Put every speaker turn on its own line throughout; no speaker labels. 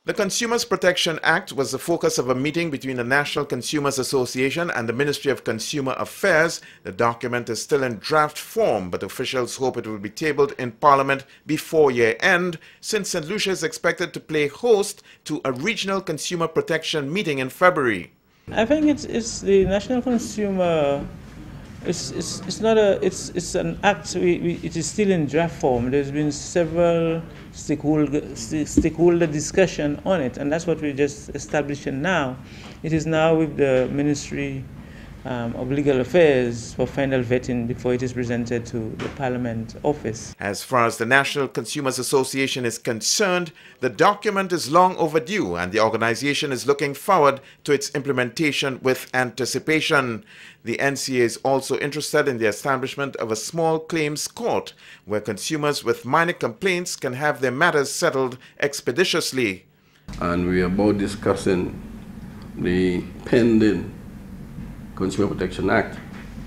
The Consumers Protection Act was the focus of a meeting between the National Consumers Association and the Ministry of Consumer Affairs. The document is still in draft form, but officials hope it will be tabled in Parliament before year-end, since St. Lucia is expected to play host to a regional consumer protection meeting in February.
I think it's the National Consumer. It's not a. It's an act. It is still in draft form. There's been several stakeholder discussion on it, and that's what we're just establishing now. It is now with the Ministry of Legal Affairs for final vetting before it is presented to the Parliament office.
As far as the National Consumers Association is concerned, the document is long overdue and the organization is looking forward to its implementation with anticipation. The NCA is also interested in the establishment of a small claims court where consumers with minor complaints can have their matters settled expeditiously.
And we are about discussing the pending Consumer Protection Act,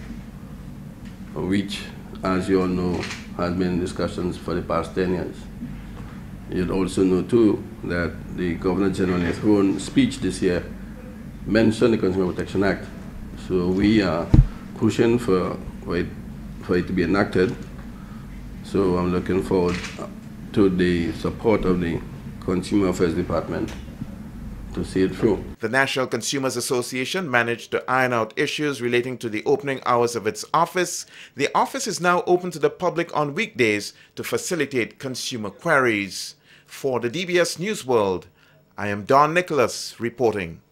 which, as you all know, has been in discussions for the past 10 years. You'd also know, too, that the Governor General in his own speech this year mentioned the Consumer Protection Act. So we are pushing for it to be enacted. So I'm looking forward to the support of the Consumer Affairs Department to see it through.
The National Consumers Association managed to iron out issues relating to the opening hours of its office. The office is now open to the public on weekdays to facilitate consumer queries. For the DBS News World, I am Don Nicholas reporting.